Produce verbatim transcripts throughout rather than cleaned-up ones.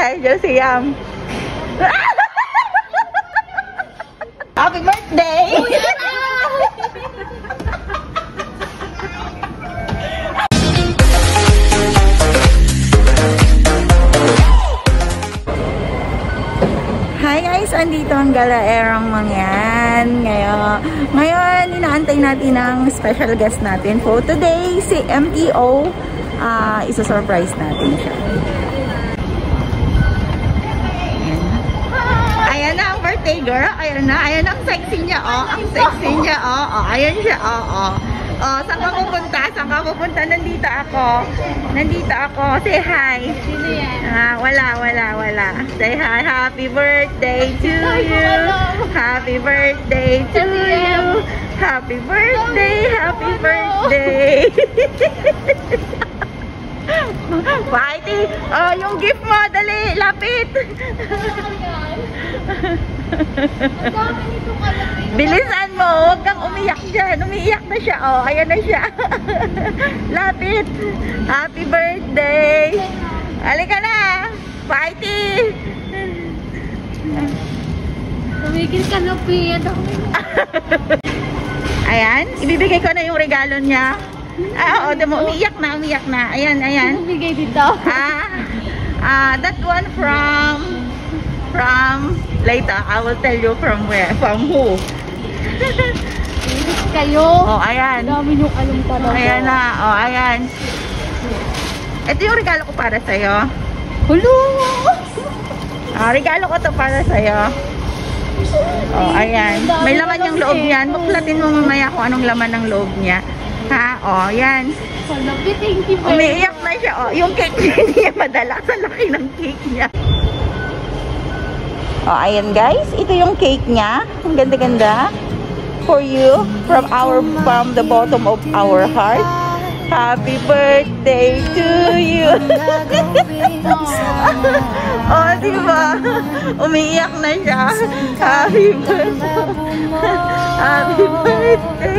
Josiam. Happy birthday! Hi guys! Andito ang galaerang mangyan. Ngayon, ngayon inaantay natin ang special guest natin for today, si M T O. Uh, isa-surprise natin siya. Ayan na ang birthday girl. Ayan na. Ayan ang sexy niya. Oh, ang sexy niya. Oh, oh. Ayan siya. Oh, oh. Oh, saan ka pupunta? Saan ka pupunta? Nandito ako. Nandito ako. Say hi. Sino yan? Ah, wala, wala, wala. Say hi. Happy birthday to you. Happy birthday to you. Happy birthday. Happy birthday. Whitey, oh, yung gift mo, dali, lapit. Bilisan mo, huwag kang umiyak dyan. Umiiyak na siya, oh, ayan na siya. Lapit. Happy birthday. Halika na, Whitey. Tumigil ka na, Pia. Ayan, ibibigay ko na yung regalo niya. Ah, oo, demo, umiiyak na, umiiyak na. Ayan, ayan. Bigay dito. Ah, ah, that one from, from, later, I will tell you from where, from who. Kayo. Oh, ayan. Dami yung alam talaga. Ayan na, oh, ayan. Ito yung regalo ko para sa'yo. Hello! Ah, regalo ko to para sa'yo. Oh, ayan. May laman yung loob niyan. Buklatin mo mamaya kung anong laman ng loob niya. Ha? O, yan. Salapi, thank you very much. Umiiyak na siya. O, yung cake niya, hindi niya madala. Sa laki ng cake niya. O, ayan guys. Ito yung cake niya. Ang ganda-ganda. For you. From our, from the bottom of our heart. Happy birthday to you. O, diba? Umiiyak na siya. Happy birthday. Happy birthday.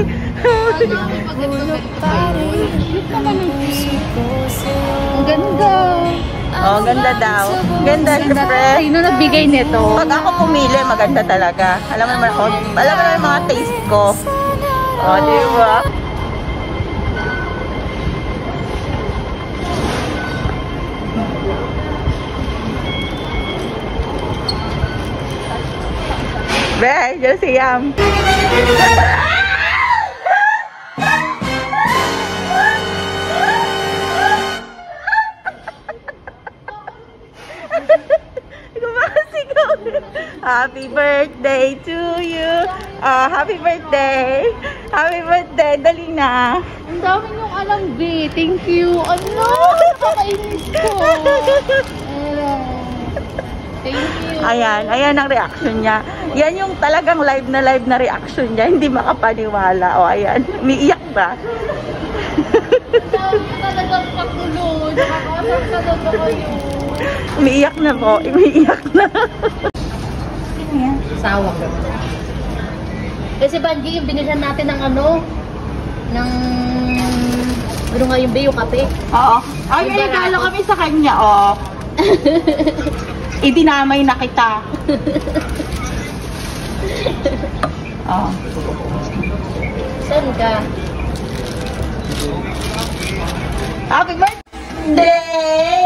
Ang ganda. Oh, ganda daw. Ganda, syempre. Sino nagbigay nito? Pag ako pumili, maganda talaga. Alam mo naman ako, alam mo naman yung mga taste ko. Oh, di ba? Be, Josiam. Happy birthday to you. Uh, happy birthday. Happy birthday. Dali na. Ang dami niyong alam, B. Thank you. Ano? Nakakainis ko. Thank you. Ayan. Ayan ang reaction niya. Yan yung talagang live na live na reaction niya. Hindi makapaniwala. O, ayan. Umiiyak ba? Ang dami talagang pakulo. Nakakasap talaga kayo. Umiiyak na po. Umiiyak na. Sawa ko. Kasi Banji, yung binigyan natin ng ano, ng, ano nga yung B, yung kape. Oo. Ay, may regalo kami sa kanya, oh. Idinamay na kita. Oh. Saan ka? Happy birthday!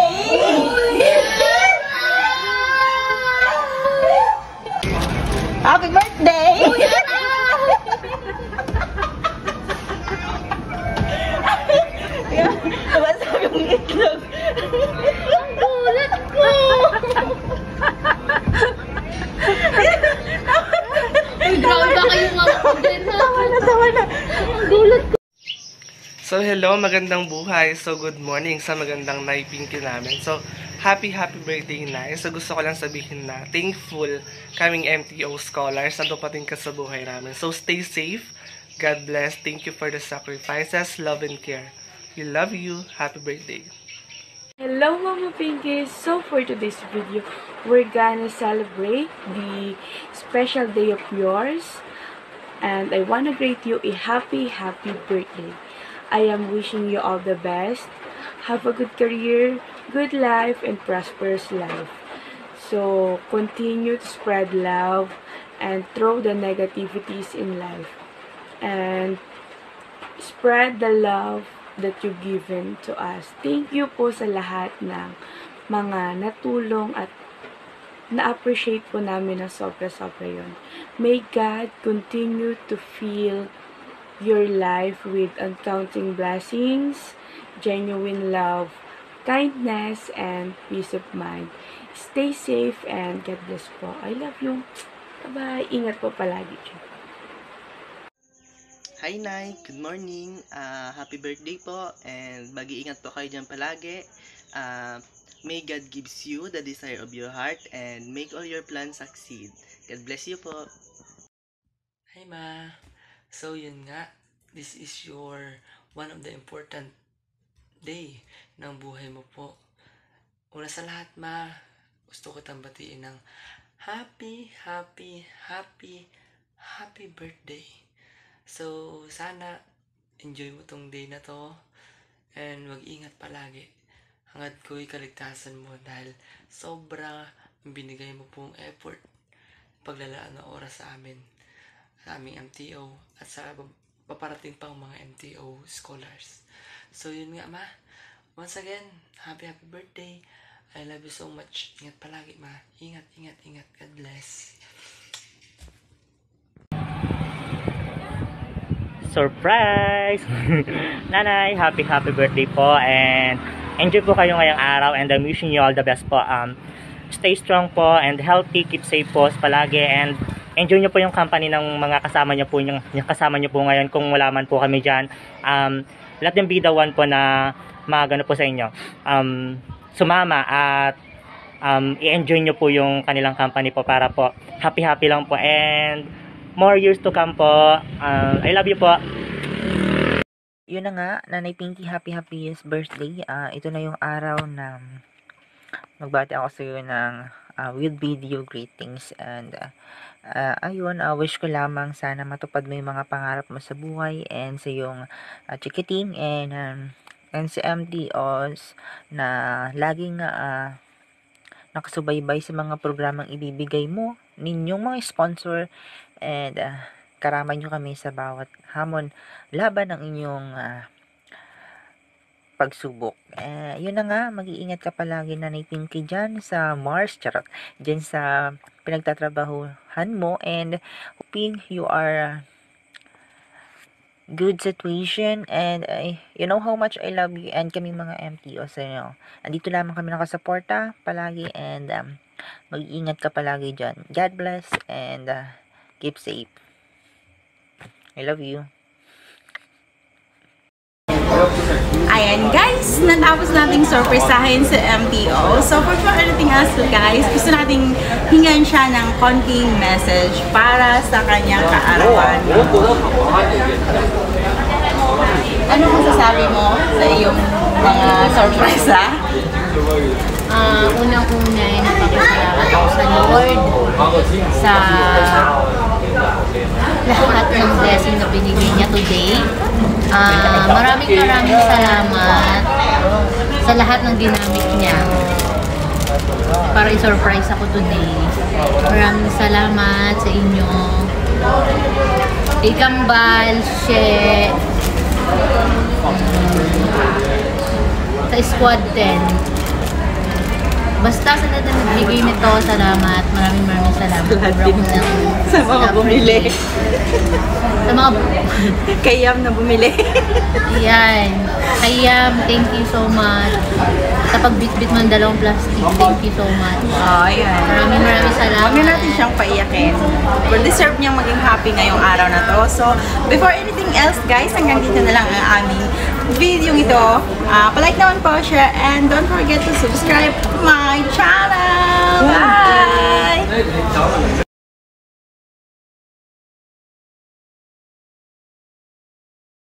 Happy birthday! Nabasag yung itlog. Ang gulat ko! Uy, grabe ba kayong mga kundin na? Tawa na, tawa na. Ang gulat ko. So hello, magandang buhay. So good morning sa magandang naipinki namin. So happy happy birthday na. So gusto ko lang sabihin na thankful kaming M T O scholars na dumating ka sa buhay namin. So stay safe. God bless. Thank you for the sacrifices, love and care. We love you. Happy birthday. Hello Mama Pinkies! So for today's video, we're gonna celebrate the special day of yours. And I wanna greet you a happy, happy birthday. I am wishing you all the best. Have a good career, good life, and prosperous life. So, continue to spread love and throw the negativities in life. And spread the love that you've given to us. Thank you po sa lahat ng mga natulong at na-appreciate po namin na sobra-sobra yun. May God continue to fill your life with uncounting blessings, genuine love, kindness, and peace of mind. Stay safe and God bless po. I love you. Bye-bye. Ingat po palagi. Hi Nay, good morning. Uh, happy birthday po and mag-iingat po kayo dyan palagi. Uh, may God gives you the desire of your heart and make all your plans succeed. God bless you po. Hi Ma. So yun nga, this is your one of the important day ng buhay mo po. Una sa lahat Ma, gusto ko tang batiin ng happy, happy, happy, happy birthday. So, sana enjoy mo tong day na to and mag-ingat palagi. Hangad ko'y kaligtasan mo dahil sobra binigay mo pong effort paglalaan ng oras sa amin, sa aming M T O at sa paparating pang mga M T O scholars. So, yun nga Ma. Once again, happy happy birthday. I love you so much. Ingat palagi Ma. Ingat, ingat, ingat. God bless. Surprise! Nanay, happy happy birthday po and enjoy po kayo ngayong araw and I'm wishing you all the best po. Um, stay strong po and healthy, keep safe po palagi and enjoy nyo po yung company ng mga kasama nyo po, yung, yung kasama nyo po ngayon kung wala man po kami dyan. Um, let them be the one po na magano po sa inyo. Um, sumama at um, i-enjoy nyo po yung kanilang company po para po happy happy lang po and more years to come po. Uh, I love you po. Yun na nga, Nanay Pinky, happy happiest birthday. Uh, ito na yung araw na magbati ako sa iyo ng uh, with video greetings. And uh, uh, ayun, uh, wish ko lamang sana matupad mo yung mga pangarap mo sa buhay and sa yung uh, chikiting and, um, and sa M T Os na laging uh, nakasubaybay sa mga programang ibibigay mo, ninyong mga sponsor. And uh, karamay nyo kami sa bawat hamon laban ng inyong uh, pagsubok. Uh, yun na nga, mag-iingat ka palagi Nanay Pinky dyan sa Mars, charot, dyan sa pinagtatrabahuhan mo and hoping you are good situation and uh, you know how much I love you and kami mga M T O sa inyo. Andito lamang kami nakasuporta palagi and um, mag-iingat ka palagi dyan. God bless and uh, keep safe. I love you. Ayan guys, natapos nating surprisahin sa M T O. So for sure anything else guys, gusto nating hingan siya ng konting message para sa kanyang kaarawan. Ano masasabi mo sa iyong mga surpresa? Uh, unang-una ay nagpapasalamat ako sa Lord sa lahat ng blessing na binigay niya today. Uh, maraming maraming salamat sa lahat ng ginamit niya para i-surprise ako today. Maraming salamat sa inyo. Ikambal, She, um, sa Squad ten. Basta sa lahat na nagbigay nito, salamat. Maraming maraming salamat. Sa mga bumili. Sa mga Kayam na bumili. Yan. Kayam, thank you so much. Sa pagbitbit mo ng dalawang plastic, thank you so much. Oh, yan. Maraming maraming salamat. Huwag na natin siyang paiyakin. Well, deserve niyang maging happy ngayong araw na to. So, before anything else guys, hanggang dito na lang ang aming video ito. Uh, palike naman po, share, and don't forget to subscribe to my channel. Bye!